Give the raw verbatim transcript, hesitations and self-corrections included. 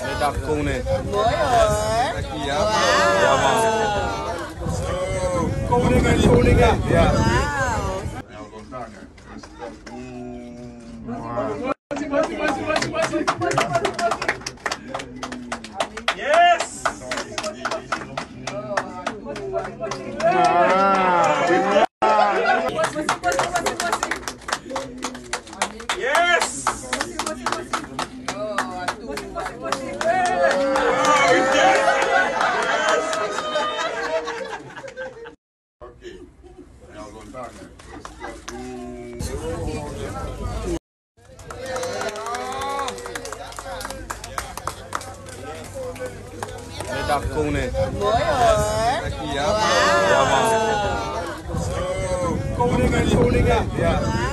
Đây đặc cung này. Mới rồi. Cung này cái cung này cái. Dạ. Yes. Yes. Đây đặc cung này. Mới rồi. Cung này cái cung này cái. Dạ.